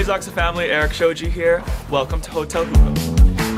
Hey ZAKSA family, Erik Shoji here. Welcome to Hotelu Hugo.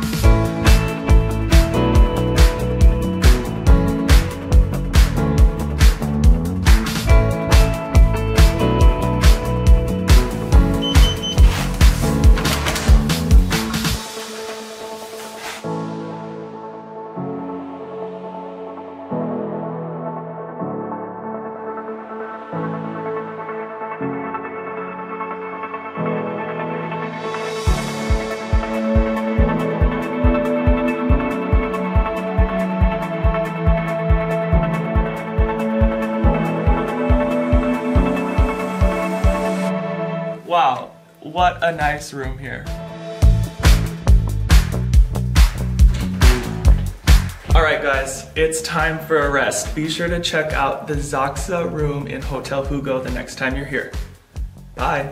Wow, what a nice room here. Alright guys, it's time for a rest. Be sure to check out the ZAKSA room in Hotelu Hugo the next time you're here. Bye.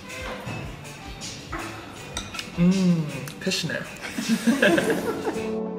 Pyszne.